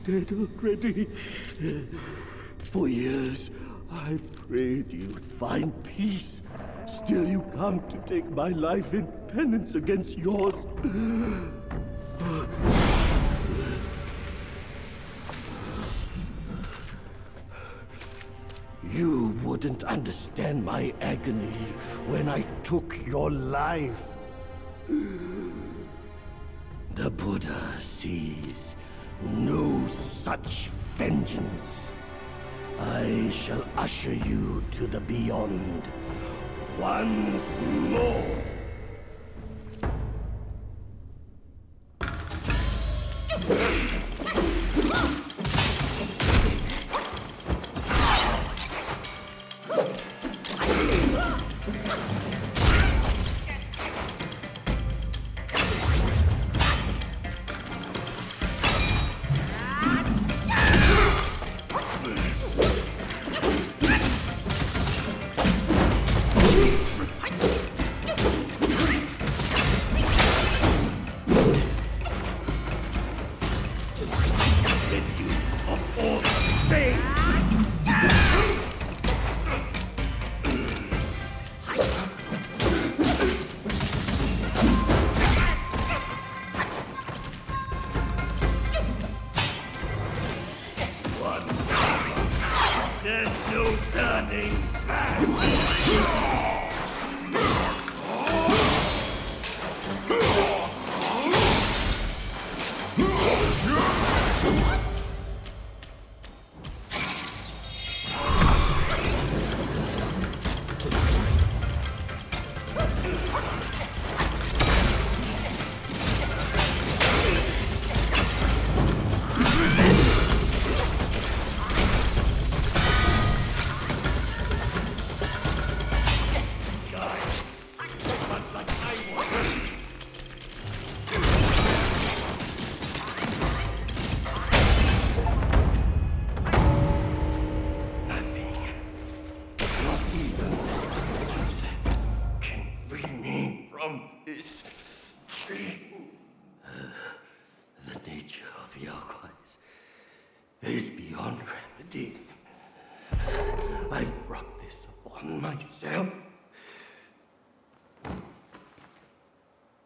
dead already. For years, I've prayed you'd find peace. Still you come to take my life in penance against yours. You wouldn't understand my agony when I took your life. The Buddha sees no such vengeance. I shall usher you to the beyond once more. There's no turning back! The nature of Yaoguais is beyond remedy. I've brought this upon myself.